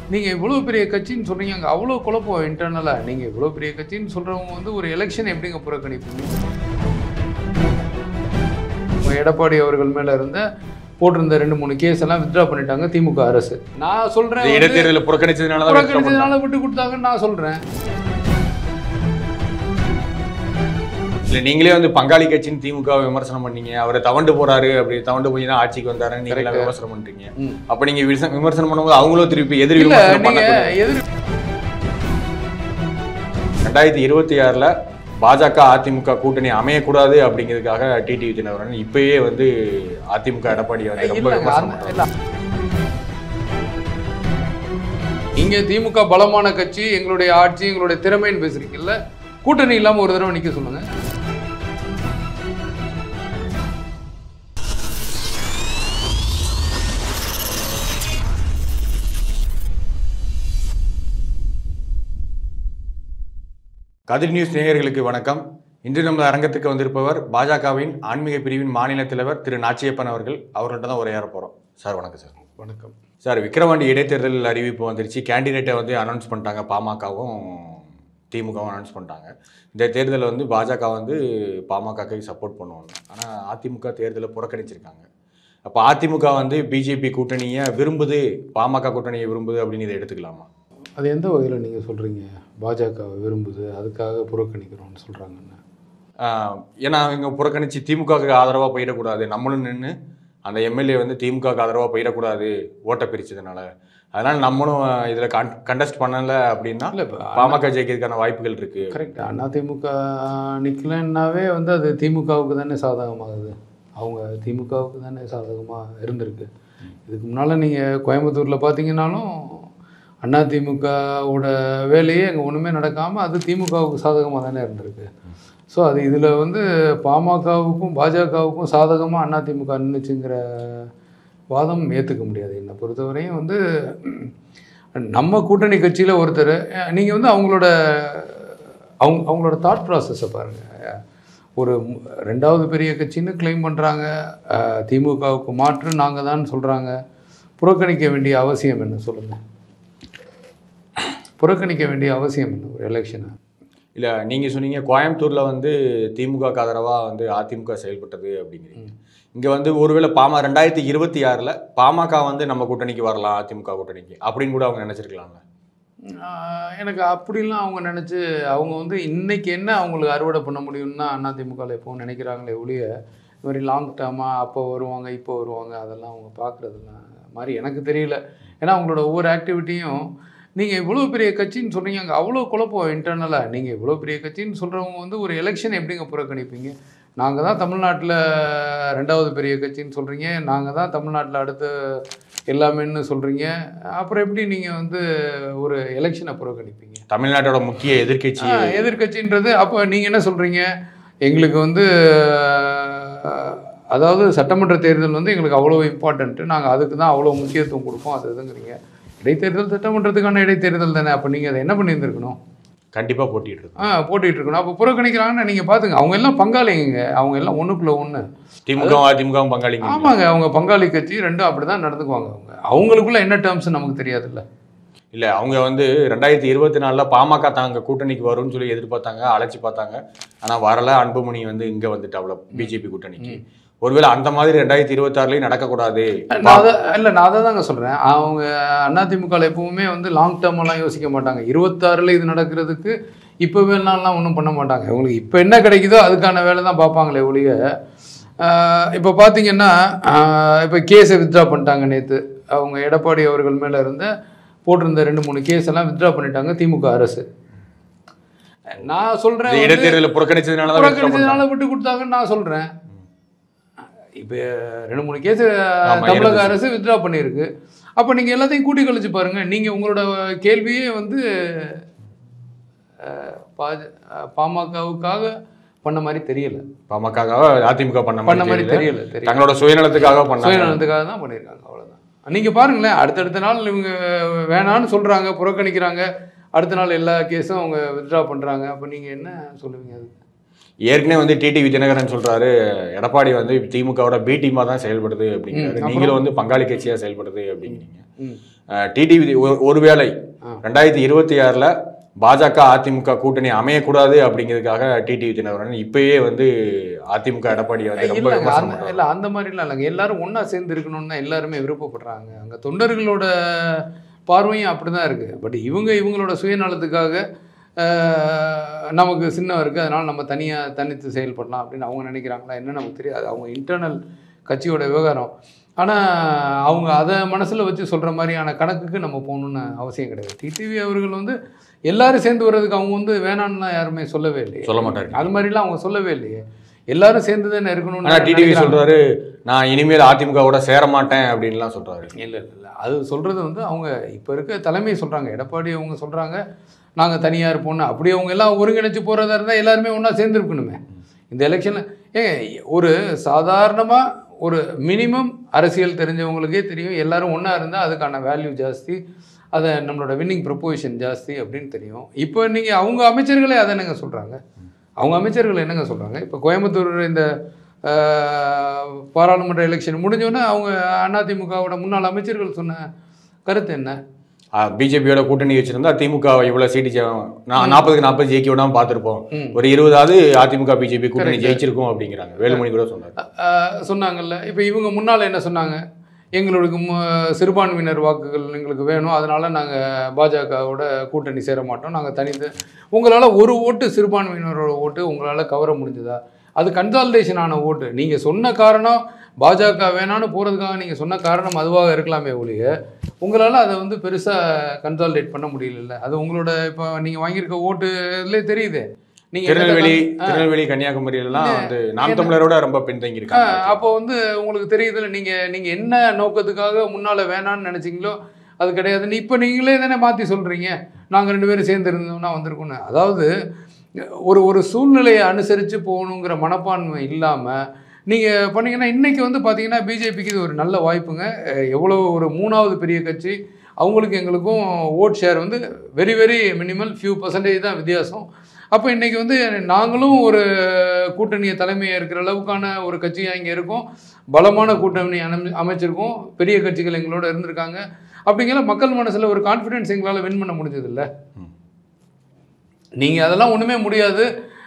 நீங்கள் இவ்வளோ பெரிய கட்சின்னு சொல்கிறீங்க, அங்கே அவ்வளோ குழப்பம் இன்டர்னலாக. நீங்கள் இவ்வளோ பெரிய கட்சின்னு சொல்கிறவங்க வந்து ஒரு எலெக்ஷன் எப்படிங்க புறக்கணிப்பீங்க? எடப்பாடி அவர்கள் மேலே இருந்த போட்டிருந்த 2-3 கேஸ் எல்லாம் வித்ட்ரா பண்ணிட்டாங்க திமுக அரசு. நான் சொல்கிறேன் இடைத்தேர்தலில் புறக்கணிச்சதுனால விட்டு கொடுத்தாங்கன்னு நான் சொல்கிறேன். இல்லை, நீங்களே வந்து பங்காளி கட்சின்னு திமுக விமர்சனம் பண்ணீங்க. அவரை தவண்டு போறாரு, அப்படி தவண்டு போய் தான் ஆட்சிக்கு வந்தாருன்னு நீங்க விமர்சனம் பண்றீங்க. அப்ப நீங்க விமர்சனம் பண்ணும்போது அவங்களும் திருப்பி எதிர் விமர்சனம் பண்ண. 2026ல பாஜக அதிமுக கூட்டணி அமையக்கூடாது அப்படிங்கிறதுக்காக டிடிவி தினகரன் இப்பயே வந்து அதிமுக எடப்பாடியை வந்து ரொம்ப விமர்சனம் பண்றாங்க. இங்க திமுக பலமான கட்சி, எங்களுடைய ஆட்சி, எங்களுடைய திறமைன்னு பேசுறீங்கல்ல, கூட்டணி இல்லாம ஒரு தடவை நிக்க சொல்லுங்க. கதிர் நியூஸ் நேயர்களுக்கு வணக்கம். இன்று நம்ம அரங்கத்துக்கு வந்திருப்பவர் பாஜகவின் ஆன்மீக பிரிவின் மாநில தலைவர் திரு நாச்சியப்பன் அவர்கள். அவர்கள்ட்ட தான் உரையாட போறோம். சார் வணக்கம். சார் வணக்கம். சார், விக்கிரவாண்டி இடைத்தேர்தல் அறிவிப்பு வந்துருச்சு. கேண்டிடேட்டை வந்து அனௌன்ஸ் பண்ணிட்டாங்க. பாமகவும் திமுகவும் அனௌன்ஸ் பண்ணிட்டாங்க. இந்த தேர்தலில் வந்து பாஜக வந்து பாமகக்கு சப்போர்ட் பண்ணுவாங்க. ஆனால் அதிமுக தேர்தலை புறக்கணிச்சிருக்காங்க. அப்போ அதிமுக வந்து பிஜேபி கூட்டணியை விரும்புது, பாமக கூட்டணியை விரும்புது அப்படின்னு இதை எடுத்துக்கலாமா? அது எந்த வகையில் நீங்கள் சொல்கிறீங்க? பாஜகவை விரும்புது, அதுக்காக புறக்கணிக்கிறோம்னு சொல்கிறாங்கன்னு. ஏன்னா இங்கே புறக்கணித்து திமுகவுக்கு ஆதரவாக போயிடக்கூடாது, நம்மளும் நின்று அந்த எம்எல்ஏ வந்து திமுகவுக்கு ஆதரவாக போயிடக்கூடாது ஓட்டை பிரிச்சதுனால, அதனால் நம்மளும் இதில் கண்டஸ்ட் பண்ணலை அப்படின்னா இல்லை பாமக ஜெயிக்கிறதுக்கான வாய்ப்புகள் இருக்குது. கரெக்ட். அதிமுக நிற்கலன்னாவே வந்து அது திமுகவுக்கு தானே சாதகமாகுது. அவங்க திமுகவுக்கு தானே சாதகமாக இருந்திருக்கு. இதுக்கு முன்னால் நீங்கள் கோயம்புத்தூரில் பார்த்தீங்கன்னாலும் அதிமுகவோட வேலையே அங்கே ஒன்றுமே நடக்காமல் அது திமுகவுக்கு சாதகமாக தானே இருந்திருக்கு. ஸோ அது இதில் வந்து பாமகவுக்கும் பாஜகவுக்கும் சாதகமாக அதிமுக நின்றுச்சுங்கிற வாதம் ஏற்றுக்க முடியாது. என்னை பொறுத்தவரையும் வந்து நம்ம கூட்டணி கட்சியில் ஒருத்தர், நீங்கள் வந்து அவங்களோட தாட் ப்ராசஸை பாருங்கள். ஒரு 2வது பெரிய கட்சின்னு கிளைம் பண்ணுறாங்க, திமுகவுக்கு மாற்று நாங்கள் தான் சொல்கிறாங்க. புறக்கணிக்க வேண்டிய அவசியம் என்ன சொல்லுங்கள்? புறக்கணிக்க வேண்டிய அவசியம் என்ன ஒரு எலெக்ஷனை? இல்லை, நீங்கள் சொன்னீங்க கோயம்புத்தூரில் வந்து திமுக ஆதரவாக வந்து அதிமுக செயல்பட்டது அப்படிங்கிறீங்க. இங்கே வந்து ஒருவேளை 2026ல் பாமக வந்து நம்ம கூட்டணிக்கு வரலாம், அதிமுக கூட்டணிக்கு அப்படின்னு கூட அவங்க நினச்சிருக்கலாம்ல. எனக்கு அப்படிலாம் அவங்க நினச்சி அவங்க வந்து இன்றைக்கி என்ன அவங்களுக்கு அறுவடை பண்ண முடியும்னா அதிமுகவில் எப்போவும் நினைக்கிறாங்களே ஒழிய இது மாதிரி லாங் டேர்மாக அப்போ வருவாங்க இப்போ வருவாங்க அதெல்லாம் அவங்க பார்க்குறதுலாம் மாதிரி எனக்கு தெரியல. ஏன்னா அவங்களோட ஒவ்வொரு ஆக்டிவிட்டியும் நீங்கள் இவ்வளோ பெரிய கட்சின்னு சொல்கிறீங்க, அங்கே அவ்வளோ குழப்பம் இன்டர்னலாக. நீங்கள் இவ்வளோ பெரிய கட்சின்னு சொல்கிறவங்க வந்து ஒரு எலெக்ஷன் எப்படிங்க புறக்கணிப்பீங்க? நாங்கள் தான் தமிழ்நாட்டில் 2வது பெரிய கட்சின்னு சொல்கிறீங்க, நாங்கள் தான் தமிழ்நாட்டில் அடுத்த எல்லாமேன்னு சொல்கிறீங்க. அப்புறம் எப்படி நீங்கள் வந்து ஒரு எலெக்ஷனை புறக்கணிப்பீங்க? தமிழ்நாட்டோட முக்கிய எதிர்கட்சின்றது அப்போ நீங்கள் என்ன சொல்கிறீங்க? எங்களுக்கு வந்து அதாவது சட்டமன்ற தேர்தல் வந்து எங்களுக்கு அவ்வளோ இம்பார்ட்டண்ட்டு, நாங்கள் அதுக்கு தான் அவ்வளோ முக்கியத்துவம் கொடுப்போம், அது இதுங்கிறீங்க. இடைத்தேர்தல் சட்டமன்றத்துக்கான இடைத்தேர்தல் தானே. அப்போ நீங்கள் அதை என்ன பண்ணியிருந்துருக்கணும்? கண்டிப்பாக போட்டிட்டு இருக்கணும். அப்போ புறக்கணிக்கிறாங்கன்னு நீங்கள் பார்த்துங்க. அவங்க எல்லாம் பங்காளிங்க, அவங்க எல்லாம் ஒன்றுக்குள்ள ஒன்று. திமுக அதிமுகவும் பங்காளிங்க. ஆமாங்க, அவங்க பங்காளி கட்சி ரெண்டும் அப்படி தான் நடந்துக்குவாங்க. அவங்களுக்குள்ள என்ன டேர்ம்ஸ் நமக்கு தெரியாதுல்ல. இல்லை, அவங்க வந்து 2024ல் பாமக தாங்க கூட்டணிக்கு வரும்னு சொல்லி எதிர்பார்த்தாங்க, அழைச்சி பார்த்தாங்க. ஆனால் வரல. அன்புமணி வந்து இங்கே வந்துட்டு அவ்வளோ பிஜேபி கூட்டணிக்கு. ஒருவேளை அந்த மாதிரி 2026லையும் நடக்கக்கூடாது. இல்லை, நான் அதை தாங்க சொல்கிறேன். அவங்க அதிமுகவில் எப்பவுமே வந்து லாங் டேர்மெல்லாம் யோசிக்க மாட்டாங்க. 26ல் இது நடக்கிறதுக்கு இப்போ வேணாலாம் ஒன்றும் பண்ண மாட்டாங்க. உங்களுக்கு இப்போ என்ன கிடைக்குதோ அதுக்கான வேலை தான் பார்ப்பாங்களே ஒழிய. இப்போ பார்த்தீங்கன்னா இப்போ கேஸை வித்ட்ரா பண்ணிட்டாங்க. நேற்று அவங்க எடப்பாடி அவர்கள் மேலே இருந்த போட்டிருந்த 2-3 கேஸ் எல்லாம் வித்ட்ரா பண்ணிட்டாங்க திமுக அரசு. நான் சொல்கிறேன் இடைத்தேர்தலில் புறக்கணிச்சதுனால விட்டு கொடுத்தாங்கன்னு நான் சொல்கிறேன். இப்போ 2-3 கேஸ் தமிழக அரசு வித்ட்ரா பண்ணியிருக்கு. அப்போ நீங்கள் எல்லாத்தையும் கூட்டி கழிச்சு பாருங்கள். நீங்கள் உங்களோட கேள்வியே வந்து பாமகவுக்காக பண்ண மாதிரி தெரியல. பாமக அதிமுக பண்ண மாதிரி தெரியல. தங்களோட சுயநலத்துக்காக தான் பண்ணியிருக்காங்க. அவ்வளோதான். நீங்கள் பாருங்களேன், அடுத்தடுத்த நாள் இவங்க வேணான்னு சொல்கிறாங்க, புறக்கணிக்கிறாங்க. அடுத்த நாள் எல்லா கேஸும் அவங்க வித்ட்ரா பண்ணுறாங்க. அப்போ நீங்கள் என்ன சொல்லுவீங்க? அதுக்கு ஏற்கனவே வந்து டிடிவி தினகரன் சொல்றாரு, எடப்பாடி வந்து திமுகவோட பி டீமா தான் செயல்படுது அப்படிங்கிறாரு. நீங்களும் வந்து பங்காளி கட்சியா செயல்படுது அப்படிங்கிறீங்க. டிடிவி ஒருவேளை 2026 பாஜக அதிமுக கூட்டணி அமையக்கூடாது அப்படிங்கிறதுக்காக டிடிவி தினகரன் இப்பயே வந்து அதிமுக எடப்பாடியை வந்து ரொம்ப விமர்சனம் பண்றாரு. இல்லை அந்த மாதிரிலாம் இல்லைங்க. எல்லாரும் ஒன்றா சேர்ந்து இருக்கணும்னு தான் எல்லாருமே விருப்பப்படுறாங்க. அங்கே தொண்டர்களோட பார்வையும் அப்படி தான் இருக்குது. பட் இவங்களோட சுயநலத்துக்காக நமக்கு சின்னம் இருக்குது, அதனால் நம்ம தனித்து செயல்படலாம் அப்படின்னு அவங்க நினைக்கிறாங்களா என்ன நமக்கு தெரியாது. அவங்க இன்டர்னல் கட்சியோட விவகாரம். ஆனால் அவங்க அதை மனசில் வச்சு சொல்கிற மாதிரியான கணக்குக்கு நம்ம போகணுன்னு அவசியம் கிடையாது. டிடிவி அவர்கள் வந்து எல்லாரும் சேர்ந்து வர்றதுக்கு அவங்க வந்து வேணான்னு யாருமே சொல்லவே இல்லையே, சொல்ல மாட்டாரு. அது மாதிரிலாம் அவங்க சொல்லவே இல்லையே. எல்லாரும் சேர்ந்து தானே இருக்கணும்னு. ஆனால் டிடிவி சொல்கிறாரு, நான் இனிமேல் அதிமுகவோட சேர மாட்டேன் அப்படின்லாம் சொல்கிறாரு. இல்லை அது சொல்கிறது வந்து அவங்க இப்போ இருக்க தலைமை சொல்கிறாங்க. எடப்பாடி அவங்க சொல்கிறாங்க நாங்கள் தனியாக இருப்போம்னு. அப்படி அவங்க எல்லாம் ஒருங்கிணைச்சு போகிறதா இருந்தால் எல்லாருமே ஒன்றா சேர்ந்துருக்கணுமே. இந்த எலெக்ஷனில் ஒரு சாதாரணமாக ஒரு மினிமம் அரசியல் தெரிஞ்சவங்களுக்கே தெரியும், எல்லாரும் ஒன்றா இருந்தால் அதுக்கான வேல்யூ ஜாஸ்தி, அதை நம்மளோட வின்னிங் ப்ரொப்போசிஷன் ஜாஸ்தி அப்படின்னு தெரியும். இப்போ நீங்கள் அவங்க அமைச்சர்களே அதை என்னங்க சொல்கிறாங்க, அவங்க அமைச்சர்கள் என்னங்க சொல்கிறாங்க. இப்போ கோயம்புத்தூர் இந்த பாராளுமன்ற எலெக்ஷன் முடிஞ்சோன்னே அவங்க அதிமுகவோட முன்னாள் அமைச்சர்கள் சொன்ன கருத்து என்ன? பிஜேபியோட கூட்டணி வச்சிருந்தா திமுக இவ்வளவு சீட்டு 40-40 ஜெயிக்க விடாம பார்த்துருப்போம், ஒரு 20 அதிமுக பிஜேபி கூட்டணி ஜெயிச்சிருக்கும் அப்படிங்கிறாங்க. வேலுமணி கூட சொன்னாங்கல்ல. இப்போ இவங்க முன்னால் என்ன சொன்னாங்க, எங்களுக்கு சிறுபான்மையினர் வாக்குகள் எங்களுக்கு வேணும், அதனால நாங்கள் பாஜகவோட கூட்டணி சேர மாட்டோம், நாங்கள் தனித்து. உங்களால் ஒரு ஓட்டு சிறுபான்மையினரோட ஓட்டு உங்களால் கவர முடிஞ்சதா? அது கன்சால்டேஷன் ஆன ஓட்டு. நீங்கள் சொன்ன காரணம் பாஜக வேணான்னு போகிறதுக்காக நீங்கள் சொன்ன காரணம் அதுவாக இருக்கலாமே ஒழிய உங்களால் அதை வந்து பெருசாக கன்சால்டேட் பண்ண முடியல. அது உங்களோட இப்போ நீங்கள் வாங்கியிருக்க ஓட்டுலே தெரியுது. நீங்கள் திருநெல்வேலி கன்னியாகுமரியெல்லாம் வந்து நாம் தமிழரோட ரொம்ப பின்தங்கி இருக்காங்க. அப்போ வந்து உங்களுக்கு தெரியுதுல்ல, நீங்கள் என்ன நோக்கத்துக்காக முன்னால் வேணான்னு நினச்சிங்களோ அது கிடையாது. இப்போ நீங்களே தானே மாற்றி சொல்கிறீங்க, நாங்கள் 2 பேரும் சேர்ந்து இருந்தோம்னா வந்திருக்கோன்னு. அதாவது ஒரு சூழ்நிலையை அனுசரித்து போகணுங்கிற மனப்பான்மை இல்லாமல் நீங்கள் பண்ணிங்கன்னா இன்றைக்கி வந்து பார்த்தீங்கன்னா பிஜேபிக்கு இது ஒரு நல்ல வாய்ப்புங்க. எவ்வளோ ஒரு 3வது பெரிய கட்சி, அவங்களுக்கு எங்களுக்கும் ஓட் ஷேர் வந்து வெரி வெரி மினிமல் ஃபியூ % தான் வித்தியாசம். அப்போ இன்றைக்கி வந்து நாங்களும் ஒரு கூட்டணியை தலைமையாக இருக்கிற அளவுக்கான ஒரு கட்சியாக இங்கே இருக்கோம், பலமான கூட்டணி அமைச்சிருக்கோம், பெரிய கட்சிகள் எங்களோட இருந்திருக்காங்க. அப்படிங்கிற மக்கள் மனசில் ஒரு கான்ஃபிடென்ஸ் எங்களால் வின் பண்ண முடிஞ்சதில்ல. நீங்கள் அதெல்லாம் ஒன்றுமே முடியாது,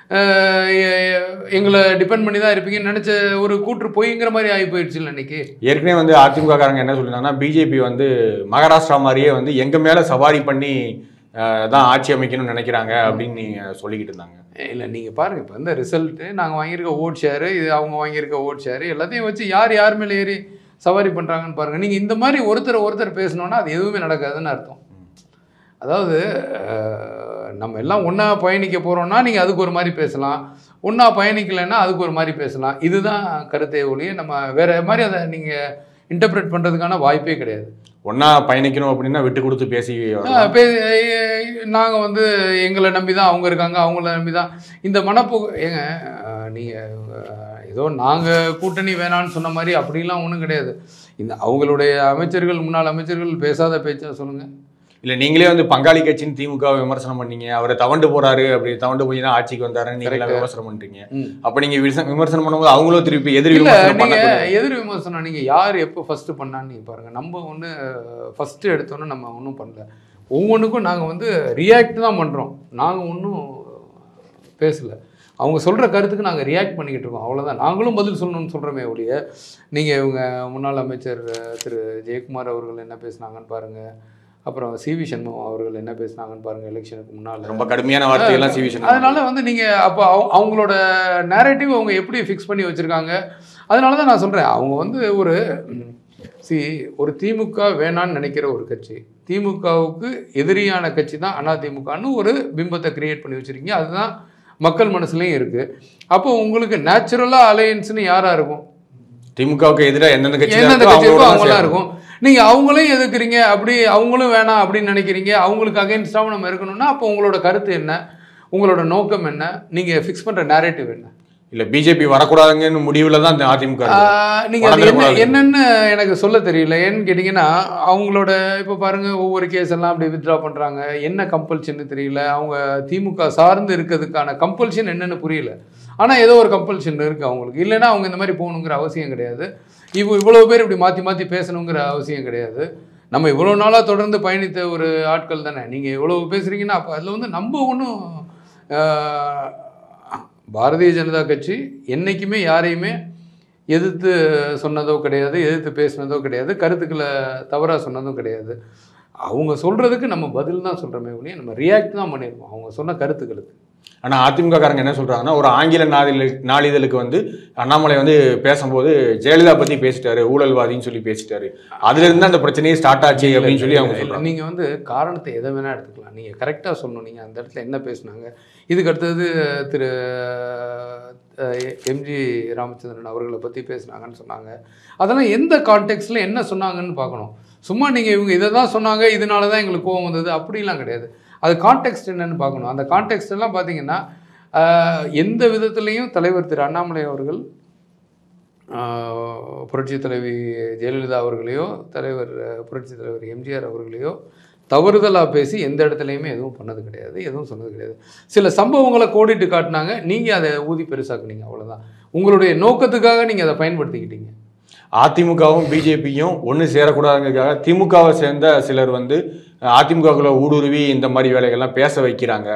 எங்களை டிபெண்ட் பண்ணி தான் இருப்பீங்கன்னு நினச்ச ஒரு கூற்று பொய்ங்கிற மாதிரி ஆகி போயிடுச்சு இல்லை இன்னைக்கு. ஏற்கனவே வந்து அதிமுக காரங்க என்ன சொல்லியிருந்தாங்கன்னா, பிஜேபி வந்து மகாராஷ்டிரா மாதிரியே வந்து எங்கள் மேலே சவாரி பண்ணி தான் ஆட்சி அமைக்கணும்னு நினைக்கிறாங்க அப்படின்னு நீங்கள் சொல்லிக்கிட்டு இருந்தாங்க. இல்லை நீங்கள் பாருங்கள், இப்போ இந்த ரிசல்ட்டு நாங்கள் வாங்கியிருக்க ஓட் ஷேரு, இது அவங்க வாங்கியிருக்க ஓட் ஷேரு, எல்லாத்தையும் வச்சு யார் மேலே ஏறி சவாரி பண்ணுறாங்கன்னு பாருங்கள். நீங்கள் இந்த மாதிரி ஒருத்தர் பேசணுன்னா அது எதுவுமே நடக்காதுன்னு அர்த்தம். அதாவது நம்ம எல்லாம் ஒன்றா பயணிக்க போகிறோன்னா நீங்கள் அதுக்கு ஒரு மாதிரி பேசலாம், ஒன்றா பயணிக்கலைன்னா அதுக்கு ஒரு மாதிரி பேசலாம். இதுதான் கருத்தை ஒழிய நம்ம வேறு மாதிரி அதை நீங்கள் இன்டர்பிரேட் பண்ணுறதுக்கான வாய்ப்பே கிடையாது. ஒன்றா பயணிக்கணும் அப்படின்னா விட்டு கொடுத்து பேசி நாங்கள் வந்து எங்களை நம்பி தான் அவங்க இருக்காங்க, அவங்கள நம்பி தான் இந்த மனப்போக்கு. ஏங்க நீங்கள் ஏதோ நாங்கள் கூட்டணி வேணான்னு சொன்ன மாதிரி அப்படிலாம் ஒன்றும் கிடையாது. இந்த அவங்களுடைய அமைச்சர்கள் முன்னாள் அமைச்சர்கள் பேசாத பேச்சா சொல்லுங்கள். இல்லை நீங்களே வந்து பங்காளி கட்சின்னு திமுக விமர்சனம் பண்ணீங்க, அவரை தவண்டு போறாரு, அப்படி தவண்டு போய் தான் ஆட்சிக்கு வந்தாருன்னு நீங்களே விமர்சனம் பண்றீங்க. அப்போ நீங்கள் விமர்சனம் பண்ணும்போது அவங்களும் திருப்பி எதிர் விமர்சனம் நீங்கள் யார் எப்போ ஃபஸ்ட்டு பண்ணான்னு நீங்கள் பாருங்கள். நம்ம ஒன்று ஃபஸ்ட்டு எடுத்தோன்னே நம்ம ஒன்றும் பண்ணல, ஒவ்வொன்றுக்கும் நாங்கள் வந்து ரியாக்ட் தான் பண்ணுறோம், நாங்கள் ஒன்றும் பேசலை. அவங்க சொல்கிற கருத்துக்கு நாங்கள் ரியாக்ட் பண்ணிக்கிட்டு இருக்கோம், அவ்வளோதான். நாங்களும் பதில் சொல்லணும்னு சொல்கிறோமே ஒழிய நீங்கள் இவங்க முன்னாள் அமைச்சர் திரு ஜெயக்குமார் அவர்கள் என்ன பேசுனாங்கன்னு பாருங்கள், அப்புறம் சிவி சண்முகம் அவர்கள் என்ன பேசுனாங்கன்னு பாருங்கள். எலெக்ஷனுக்கு முன்னால் ரொம்ப கடுமையான வார்த்தைகள்லாம் சிவி சண்முகம். அதனால வந்து நீங்கள் அப்போ அவங்களோட நேரேட்டிவ் அவங்க எப்படி ஃபிக்ஸ் பண்ணி வச்சுருக்காங்க. அதனால தான் நான் சொல்கிறேன், அவங்க வந்து ஒரு திமுக வேணான்னு நினைக்கிற ஒரு கட்சி, திமுகவுக்கு எதிரியான கட்சி தான் அதிமுகன்னு ஒரு பிம்பத்தை கிரியேட் பண்ணி வச்சுருக்கீங்க. அதுதான் மக்கள் மனசுலையும் இருக்குது. அப்போ உங்களுக்கு நேச்சுரலாக அலையன்ஸ்னு யாராக இருக்கும்? திமுகவுக்கு எதிராக எந்தெந்த கட்சி அவங்களாம் இருக்கும். நீங்கள் அவங்களையும் எதிர்க்கிறீங்க, அப்படி அவங்களும் வேணாம் அப்படின்னு நினைக்கிறீங்க, அவங்களுக்கு அகெயின்ஸ்டாகவும் நம்ம இருக்கணும்னா அப்போ உங்களோட கருத்து என்ன, உங்களோட நோக்கம் என்ன, நீங்கள் ஃபிக்ஸ் பண்ணுற நேரேட்டிவ் என்ன? இல்லை பிஜேபி வரக்கூடாதுங்கன்னு முடிவில் தான் அதிமுக. நீங்கள் என்னென்னு எனக்கு சொல்ல தெரியல. ஏன்னு கேட்டிங்கன்னா அவங்களோட இப்போ பாருங்கள் ஒவ்வொரு கேஸ் எல்லாம் அப்படி வித்ட்ரா பண்ணுறாங்க, என்ன கம்பல்ஷன்னு தெரியல. அவங்க திமுக சார்ந்து இருக்கிறதுக்கான கம்பல்ஷன் என்னென்னு புரியல. ஆனால் ஏதோ ஒரு கம்பல்ஷன் இருக்குது அவங்களுக்கு, இல்லைன்னா அவங்க இந்த மாதிரி போகணுங்கிற அவசியம் கிடையாது. இவ்வளோ பேர் இப்படி மாற்றி பேசணுங்கிற அவசியம் கிடையாது. நம்ம இவ்வளோ நாளாக தொடர்ந்து பயணித்த ஒரு ஆட்கள் தானே. நீங்கள் இவ்வளோ பேசுகிறீங்கன்னா அப்போ அதில் வந்து நம்ம ஒன்றும் பாரதிய ஜனதா கட்சி என்றைக்குமே யாரையுமே எதிர்த்து சொன்னதோ கிடையாது, எதிர்த்து பேசினதோ கிடையாது, கருத்துக்களை தவறாக சொன்னதும் கிடையாது. அவங்க சொல்கிறதுக்கு நம்ம பதில் தான் சொல்கிறோமே ஒழிய நம்ம ரியாக்ட் தான் பண்ணியிருக்கோம் அவங்க சொன்ன கருத்துக்களுக்கு. ஆனால் அதிமுககாரங்க என்ன சொல்கிறாங்கன்னா, ஒரு ஆங்கில நாளிதழுக்கு வந்து அண்ணாமலை வந்து பேசும்போது ஜெயலலிதா பற்றி பேசிட்டாரு, ஊழல்வாதின்னு சொல்லி பேசிட்டாரு, அதுலேருந்து அந்த பிரச்சனையே ஸ்டார்ட் ஆச்சு அப்படின்னு சொல்லி அவங்க சொல்கிறாங்க. நீங்கள் வந்து காரணத்தை எதை வேணால் எடுத்துக்கலாம், நீங்கள் கரெக்டாக சொல்லணும். நீங்கள் அந்த இடத்துல என்ன பேசுனாங்க, இதுக்கு அடுத்தது திரு எம்ஜி ராமச்சந்திரன் அவர்களை பற்றி பேசுனாங்கன்னு சொன்னாங்க. அதெல்லாம் எந்த கான்டெக்ஸ்டில் என்ன சொன்னாங்கன்னு பார்க்கணும். சும்மா நீங்கள் இவங்க இதை தான் சொன்னாங்க, இதனால தான் எங்களுக்கு கோவம் வந்தது அப்படிலாம் கிடையாது. அது கான்டெக்ஸ்ட் என்னன்னு பார்க்கணும். அந்த கான்டெக்ஸ்ட் எல்லாம் பார்த்தீங்கன்னா எந்த விதத்துலேயும் தலைவர் திரு அண்ணாமலை அவர்கள் புரட்சி தலைவி ஜெயலலிதா அவர்களையோ தலைவர் புரட்சி தலைவர் எம்ஜிஆர் அவர்களையோ தவறுதலாக பேசி எந்த இடத்துலையுமே எதுவும் பண்ணது கிடையாது, எதுவும் சொன்னது கிடையாது. சில சம்பவங்களை கோடிட்டு காட்டினாங்க, நீங்கள் அதை ஊதி பெருசாக்குனீங்க, அவ்வளோதான். உங்களுடைய நோக்கத்துக்காக நீங்கள் அதை பயன்படுத்திக்கிட்டீங்க. அதிமுகவும் பிஜேபியும் ஒன்று சேரக்கூடாதுங்கிறதுக்காக திமுகவை சேர்ந்த சிலர் வந்து அதிமுகவுக்குள்ள ஊடுருவி இந்த மாதிரி வேலைகள்லாம் பேச வைக்கிறாங்க.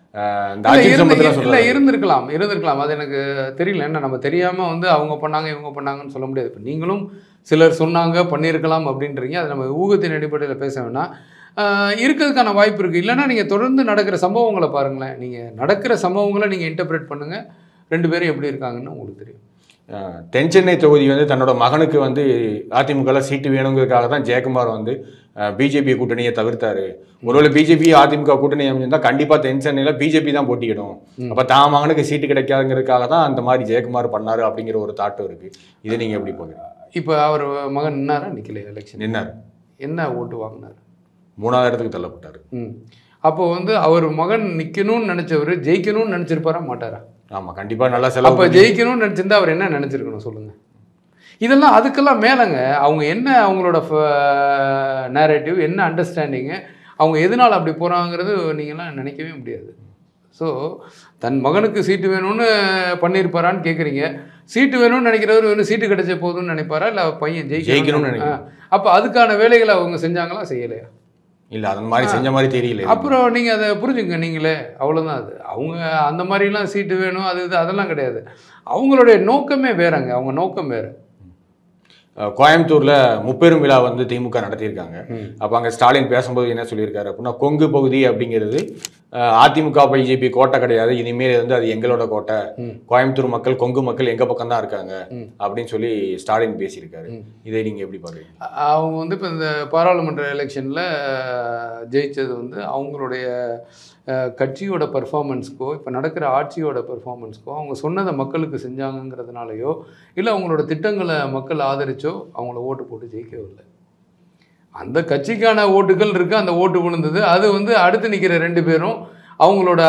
இருந்திருக்கலாம். அது எனக்கு தெரியல. என்ன நம்ம தெரியாமல் வந்து அவங்க பண்ணாங்க இவங்க பண்ணாங்கன்னு சொல்ல முடியாது. இப்போ நீங்களும் சிலர் சொன்னாங்க பண்ணியிருக்கலாம் அப்படின்றீங்க. அதை நம்ம ஊகத்தின் அடிப்படையில் பேச வேணாம். இருக்கிறதுக்கான வாய்ப்பு இருக்குது. இல்லைன்னா நீங்கள் தொடர்ந்து நடக்கிற சம்பவங்களை பாருங்களேன். நீங்கள் நடக்கிற சம்பவங்களை நீங்கள் இன்டர்பிரேட் பண்ணுங்கள், ரெண்டு பேரும் எப்படி இருக்காங்கன்னு உங்களுக்கு தெரியும். தென் சென்னை தொகுதி வந்து தன்னோட மகனுக்கு வந்து அதிமுகவில் சீட்டு வேணுங்கிறதுக்காக தான் ஜெயக்குமார் வந்து பிஜேபி கூட்டணியை தவிர்த்தாரு. ஒருவேளை பிஜேபி அதிமுக கூட்டணி அமைஞ்சிருந்தா கண்டிப்பாக தென் சென்னையில் பிஜேபி தான் போட்டியிடும், அப்போ தான் மகனுக்கு சீட்டு கிடைக்காதுங்கிறதுக்காக தான் அந்த மாதிரி ஜெயக்குமார் பண்ணாரு அப்படிங்கிற ஒரு தாட்டும் இருக்குது. இதை நீங்கள் எப்படி பார்க்குறீங்க? இப்போ அவர் மகன் நின்னாரா நிற்கலையா? எலெக்ஷன் நின்னார். என்ன ஓட்டு வாங்கினார்? 3வது இடத்துக்கு தள்ளப்பட்டார். அப்போ வந்து அவர் மகன் நிற்கணும்னு நினச்சவர் ஜெயிக்கணும்னு நினச்சிருப்பாரா மாட்டாரா? ஆமாம், கண்டிப்பாக நல்லா செலவு. அப்போ ஜெயிக்கணும்னு நினச்சிருந்தா அவர் என்ன நினச்சிருக்கணும் சொல்லுங்கள். இதெல்லாம் அதுக்கெல்லாம் மேலேங்க. அவங்க என்ன அவங்களோட நேரேட்டிவ் என்ன அண்டர்ஸ்டாண்டிங்கு, அவங்க எதனால் அப்படி போகிறாங்கிறது நீங்கள்லாம் நினைக்கவே முடியாது. ஸோ தன் மகனுக்கு சீட்டு வேணும்னு பண்ணியிருப்பாரான்னு கேட்குறீங்க. சீட்டு வேணும்னு நினைக்கிறவர் வேணும் சீட்டு கிடைச்ச போதும்னு நினைப்பாரா, இல்லை பையன் ஜெயிக்கணும்னு நினைக்கிறேன். அப்போ அதுக்கான வேலைகளை அவங்க செஞ்சாங்களா செய்யலையா? இல்லை, அந்த மாதிரி செஞ்ச மாதிரி தெரியல. அப்புறம் நீங்கள் அதை புரிஞ்சுங்க நீங்களே, அவ்வளோதான். அது அவங்க அந்த மாதிரிலாம் சீட்டு வேணும் அது இது அதெல்லாம் கிடையாது. அவங்களுடைய நோக்கமே வேறங்க. அவங்க நோக்கம் வேறு. கோயம்புத்தூரில் முப்பெரும் விழா வந்து திமுக நடத்தியிருக்காங்க. அப்போ அங்கே ஸ்டாலின் பேசும்போது என்ன சொல்லியிருக்காரு அப்படின்னா, கொங்கு பகுதி அப்படிங்கிறது அதிமுக பிஜேபி கோட்டை கிடையாது, இனிமேல் வந்து அது எங்களோட கோட்டை, கோயம்புத்தூர் மக்கள் கொங்கு மக்கள் எங்கள் பக்கம் தான் இருக்காங்க அப்படின்னு சொல்லி ஸ்டாலின் பேசியிருக்காரு. இதை நீங்கள் எப்படி பார்க்குறீங்க? அவங்க வந்து இப்போ இந்த பாராளுமன்ற எலெக்ஷனில் ஜெயித்தது வந்து அவங்களுடைய கட்சியோட பர்ஃபார்மன்ஸ்க்கோ இப்போ நடக்கிற ஆட்சியோட பர்ஃபார்மன்ஸ்க்கோ அவங்க சொன்னதை மக்களுக்கு செஞ்சாங்கங்கிறதுனாலையோ இல்லை அவங்களோட திட்டங்களை மக்கள் ஆதரிச்சோ அவங்கள ஓட்டு போட்டு ஜெயிக்கவில்லை. அந்த கட்சிக்கான ஓட்டுகள் இருக்குது, அந்த ஓட்டு விழுந்தது. அது வந்து அடுத்து நிற்கிற ரெண்டு பேரும் அவங்களோட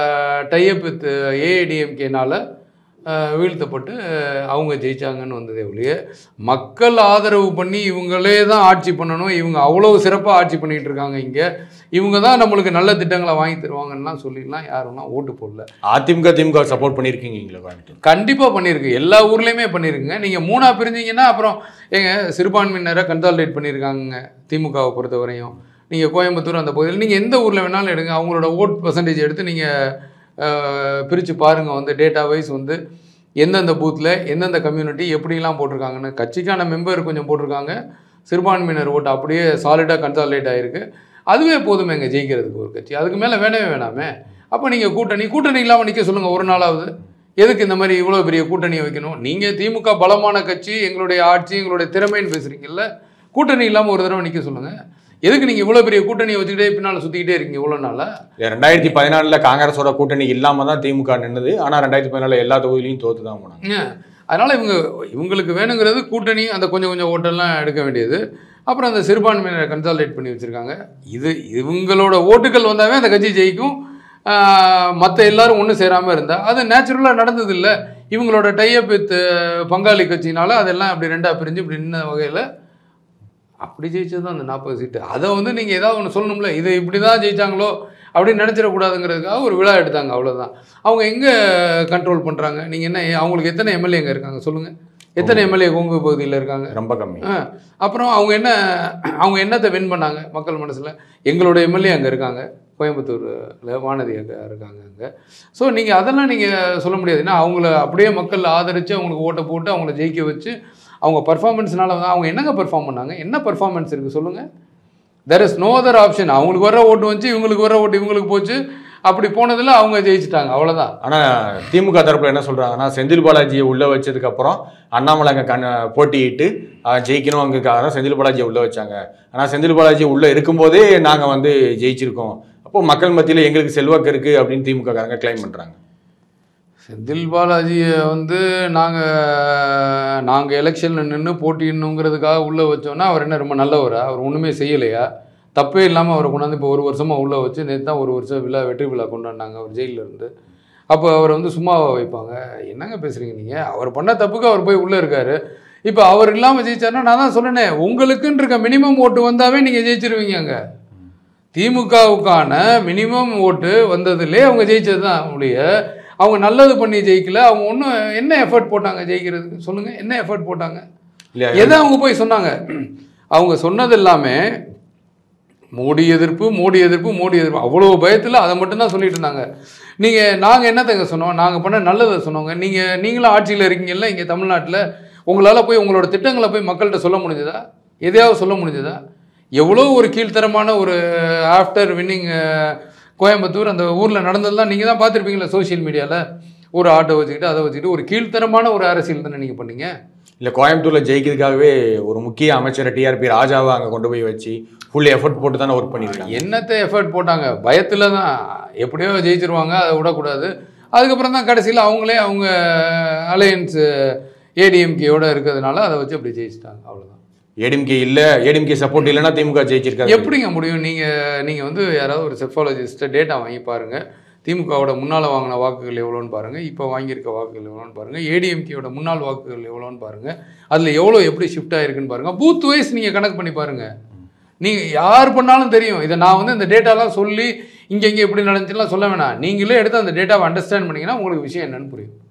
டைஅப் வித் ஏஐடிஎம்கேனால் வீழ்த்தப்பட்டு அவங்க ஜெயிச்சாங்கன்னு வந்ததே ஒழிய மக்கள் ஆதரவு பண்ணி இவங்களே தான் ஆட்சி பண்ணணும், இவங்க அவ்வளோ சிறப்பாக ஆட்சி பண்ணிகிட்டு இருக்காங்க, இங்கே இவங்க தான் நம்மளுக்கு நல்ல திட்டங்களை வாங்கி தருவாங்கலாம் சொல்லிலாம் யாரும்லாம் ஓட்டு போடல. அதிமுக திமுக சப்போர்ட் பண்ணியிருக்கீங்களா? கண்டிப்பாக பண்ணியிருக்கு, எல்லா ஊர்லேயுமே பண்ணியிருக்குங்க. நீங்கள் மூணாக பிரிஞ்சிங்கன்னா அப்புறம் எங்க சிறுபான்மையினரை கன்சாலிடேட் பண்ணியிருக்காங்க திமுகவை பொறுத்தவரையும். நீங்கள் கோயம்புத்தூர் அந்த பகுதியில் நீங்கள் எந்த ஊரில் வேணாலும் எடுங்க, அவங்களோட ஓட் பர்சன்டேஜ் எடுத்து நீங்கள் பிரித்து பாருங்கள். வந்து டேட்டா வைஸ் வந்து எந்தெந்த பூத்தில் எந்தெந்த கம்யூனிட்டி எப்படிலாம் போட்டிருக்காங்கன்னு. கட்சிக்கான மெம்பர் கொஞ்சம் போட்டிருக்காங்க, சிறுபான்மையினர் ஓட்டு அப்படியே சாலிடாக கன்சாலிடேட் ஆகிருக்கு. அதுவே போதுமே எங்கள் ஜெயிக்கிறதுக்கு ஒரு கட்சி, அதுக்கு மேலே வேணவே வேணாமே. அப்போ நீங்கள் கூட்டணி இல்லாமல் நிற்க சொல்லுங்கள் ஒரு நாளாவது. எதுக்கு இந்த மாதிரி இவ்வளோ பெரிய கூட்டணியை வைக்கணும்? நீங்கள் திமுக பலமான கட்சி, எங்களுடைய ஆட்சி எங்களுடைய திறமைன்னு பேசுகிறீங்கல்ல, கூட்டணி இல்லாமல் ஒரு தடவை நிற்க சொல்லுங்கள். எதுக்கு நீங்கள் இவ்வளோ பெரிய கூட்டணியை வச்சுக்கிட்டே பின்னால் சுற்றிக்கிட்டே இருக்கீங்க இவ்வளோ நாளாக? 2014 காங்கிரஸோட கூட்டணி இல்லாமல் தான் திமுக நின்றுது. ஆனால் 2014 எல்லா தொகுதியிலையும் தோற்று தான் போனாங்க. அதனால் இவங்களுக்கு வேணுங்கிறது கூட்டணி, அந்த கொஞ்சம் ஓட்டெல்லாம் எடுக்க வேண்டியது. அப்புறம் அந்த சிறுபான்மையினரை கன்சாலிடேட் பண்ணி வச்சுருக்காங்க. இவங்களோட ஓட்டுகள் வந்தாவே அந்த கட்சி ஜெயிக்கும். மற்ற எல்லாரும் ஒன்றும் சேராமல் இருந்தால் அது நேச்சுரலாக நடந்தது இல்லை. இவங்களோட டைஅப் வித் பங்காளி கட்சினால அதெல்லாம் அப்படி ரெண்டாக பிரிஞ்சு இப்படி நின்ன வகையில் அப்படி ஜெயிச்சது தான் அந்த 40 சீட்டு. அதை வந்து நீங்கள் ஏதாவது ஒன்று சொல்லணும்ல, இது இப்படி தான் ஜெயித்தாங்களோ அப்படின்னு நினச்சிடக்கூடாதுங்கிறதுக்காக ஒரு விழா எடுத்தாங்க, அவ்வளோதான். அவங்க எங்கே கண்ட்ரோல் பண்ணுறாங்க? நீங்கள் என்ன அவங்களுக்கு எத்தனை எம்எல்ஏங்க இருக்காங்க சொல்லுங்கள்? எத்தனை எம்எல்ஏ கொங்கு பகுதியில் இருக்காங்க? ரொம்ப கம்மி. அப்புறம் அவங்க என்னத்தை வின் பண்ணாங்க மக்கள் மனசில்? எங்களோட எம்எல்ஏ அங்கே இருக்காங்க, கோயம்புத்தூரில் வானதி அங்கே இருக்காங்க அங்கே. ஸோ நீங்கள் அதெல்லாம் நீங்கள் சொல்ல முடியாது. ஏன்னா அவங்கள அப்படியே மக்கள் ஆதரித்து அவங்களுக்கு ஓட்டை போட்டு அவங்கள ஜெயிக்க வச்சு அவங்க பர்ஃபார்மன்ஸ்னால தான். அவங்க என்னங்க பெர்ஃபார்ம் பண்ணாங்க? என்ன பர்ஃபார்மன்ஸ் இருக்குது சொல்லுங்கள்? There is no other option. அவங்களுக்கு வர ஓட்டு வந்துச்சு, இவங்களுக்கு வர ஓட்டு இவங்களுக்கு போச்சு, அப்படி போனதில் அவங்க ஜெயிச்சிட்டாங்க, அவ்வளோதான். ஆனால் திமுக தரப்பில் என்ன சொல்கிறாங்கன்னா, செந்தில் பாலாஜியை உள்ளே வச்சதுக்கப்புறம் அண்ணாமலை அங்கே போட்டியிட்டு ஜெயிக்கணும் அங்கே செந்தில் பாலாஜியை உள்ளே வச்சாங்க. ஆனால் செந்தில் பாலாஜி உள்ளே இருக்கும்போதே நாங்கள் வந்து ஜெயிச்சிருக்கோம், அப்போது மக்கள் மத்தியில் எங்களுக்கு செல்வாக்கு இருக்குது அப்படின்னு திமுக காரங்க கிளைம் பண்ணுறாங்க. செந்தில் பாலாஜியை வந்து நாங்கள் எலெக்ஷனில் நின்று போட்டிடணுங்கிறதுக்காக உள்ளே வச்சோன்னா அவர் என்ன ரொம்ப நல்லவரா? அவர் ஒன்றுமே செய்யலையா? தப்பே இல்லாமல் அவரை கொண்டாந்து இப்போ 1 வருஷமாக உள்ளே வச்சு நேற்று தான் 1 வருஷம் வெற்றி விழா கொண்டாடினாங்க அவர் ஜெயிலில் இருந்து. அப்போ அவர் வந்து சும்மாவாக வைப்பாங்க? என்னங்க பேசுகிறீங்க நீங்கள்? அவர் பண்ண தப்புக்கு அவர் போய் உள்ளே இருக்கார். இப்போ அவர் இல்லாமல் ஜெயிச்சாருன்னா நான் தான் சொன்னேன், உங்களுக்குன்னு இருக்க மினிமம் ஓட்டு வந்தாவே நீங்கள் ஜெயிச்சிருவீங்க. அங்கே திமுகவுக்கான மினிமம் ஓட்டு வந்ததுலே அவங்க ஜெயிச்சது தான் உடைய. அவங்க நல்லது பண்ணி ஜெயிக்கல. அவங்க ஒன்றும் என்ன எஃபர்ட் போட்டாங்க ஜெயிக்கிறதுக்கு சொல்லுங்கள்? என்ன எஃபர்ட் போட்டாங்க? எதை அவங்க போய் சொன்னாங்க? அவங்க சொன்னது எல்லாமே மோடி எதிர்ப்பு, மோடி எதிர்ப்பு, மோடி எதிர்ப்பு. அவ்வளோ பயத்தில் அதை மட்டும்தான் சொல்லிட்டு இருந்தாங்க. நாங்கள் என்னத்தங்க சொன்னோம்? நாங்கள் பண்ண நல்லதை சொன்னோங்க. நீங்களும் ஆட்சியில் இருக்கீங்கல்ல இங்கே தமிழ்நாட்டில், உங்களால் போய் உங்களோட திட்டங்களை போய் மக்கள்கிட்ட சொல்ல முடிஞ்சதா? எதையாவது சொல்ல முடிஞ்சதா? எவ்வளோ ஒரு கீழ்த்தரமான ஒரு ஆஃப்டர் வின்னிங் கோயம்புத்தூர் அந்த ஊரில் நடந்ததெல்லாம் நீங்கள் தான் பார்த்துருப்பீங்களா சோஷியல் மீடியாவில். ஒரு ஆட்டோ வச்சுக்கிட்டு அதை வச்சுக்கிட்டு ஒரு கீழ்த்தரமான ஒரு அரசியல் தானே நீங்கள் பண்ணீங்க. இல்லை, கோயம்புத்தூரில் ஜெயிக்கிறதுக்காகவே ஒரு முக்கிய அமைச்சர் டிஆர்பி ராஜாவை அங்கே கொண்டு போய் வச்சு ஃபுல் எஃபர்ட் போட்டு தானே ஒர்க் பண்ணியிருக்காங்க. என்னத்தை எஃபர்ட் போட்டாங்க? பயத்தில் தான். எப்படியோ ஜெயிச்சிருவாங்க, அதை விடக்கூடாது. அதுக்கப்புறம் தான் கடைசியில் அவங்களே அவங்க அலையன்ஸ் ஏடிஎம்கேயோட இருக்கிறதுனால அதை வச்சு அப்படி ஜெயிச்சிட்டாங்க, அவ்வளோதான். ஏடிஎம்கே சப்போர்ட் இல்லைன்னா திமுக ஜெயிச்சிருக்காங்க. எப்படிங்க முடியும்? நீங்கள் வந்து யாராவது ஒரு செஃபாலஜிஸ்ட்டை டேட்டா வாங்கி பாருங்கள். திமுகவோட முன்னால் வாங்கின வாக்குகள் எவ்வளோன்னு பாருங்கள், இப்போ வாங்கியிருக்க வாக்குகள் எவ்வளோன்னு பாருங்கள், ஏடிஎம்கேயோட முன்னாள் வாக்குகள் எவ்வளோன்னு பாருங்கள், அதில் எவ்வளோ எப்படி ஷிஃப்ட் ஆகிருக்குன்னு பாருங்கள். பூத் வைஸ் நீங்கள் கணக்கு பண்ணி பாருங்கள். நீங்கள் யார் பண்ணாலும் தெரியும். இதை நான் வந்து இந்த டேட்டாலாம் சொல்லி இங்கே எப்படி நடந்துச்சுலாம் சொல்ல வேணாம். நீங்களே எடுத்து அந்த டேட்டாவை அண்டர்ஸ்டாண்ட் பண்ணிங்கன்னா உங்களுக்கு விஷயம் என்னன்னு புரியும்.